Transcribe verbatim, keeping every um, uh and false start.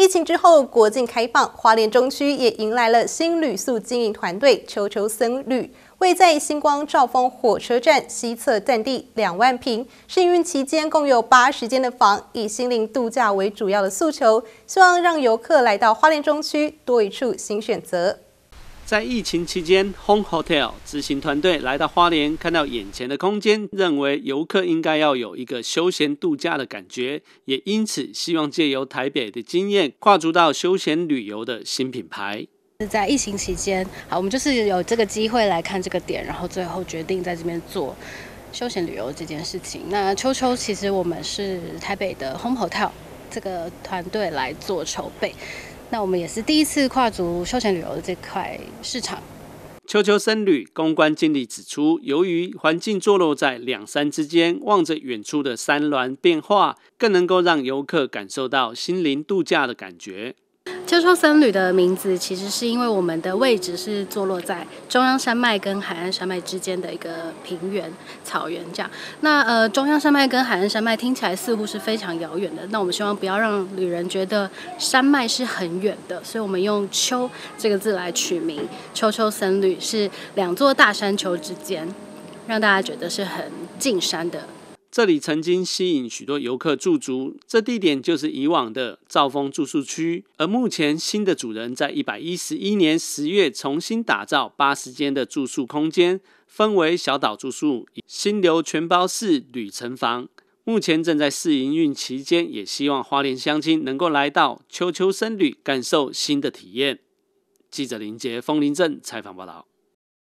情之后，国境开放，花莲中区也迎来了新旅宿经营团队秋秋僧旅。位在星光兆丰火车站西侧占地两万坪，试营运期间共有八十间的房，以心灵度假为主要的诉求，希望让游客来到花莲中区多一处新选择。 在疫情期间 ，Home Hotel 执行团队来到花莲，看到眼前的空间，认为游客应该要有一个休闲度假的感觉，也因此希望借由台北的经验，跨足到休闲旅游的新品牌。 在疫情期间，好，我们就是有这个机会来看这个点，然后最后决定在这边做休闲旅游这件事情。那秋秋其实我们是台北的 Home Hotel 这个团队来做筹备。那我们也是第一次跨足休闲旅游的这块市场。 秋秋僧旅公关经理指出，由于环境坐落在两山之间，望着远处的山峦变化，更能够让游客感受到心灵度假的感觉。 秋秋僧旅的名字其实是因为我们的位置是坐落在中央山脉跟海岸山脉之间的一个平原草原这样。那呃中央山脉跟海岸山脉听起来似乎是非常遥远的，那我们希望不要让旅人觉得山脉是很远的，所以我们用秋这个字来取名，秋秋僧旅是两座大山丘之间，让大家觉得是很近山的。 这里曾经吸引许多游客驻足，这地点就是以往的兆丰住宿区，而目前新的主人在一百一十一年十月重新打造八十间的住宿空间，分为小岛住宿、心流全包式旅程房。目前正在试营运期间，也希望花莲乡亲能够来到秋秋僧旅，感受新的体验。记者林杰、丰林镇采访报道。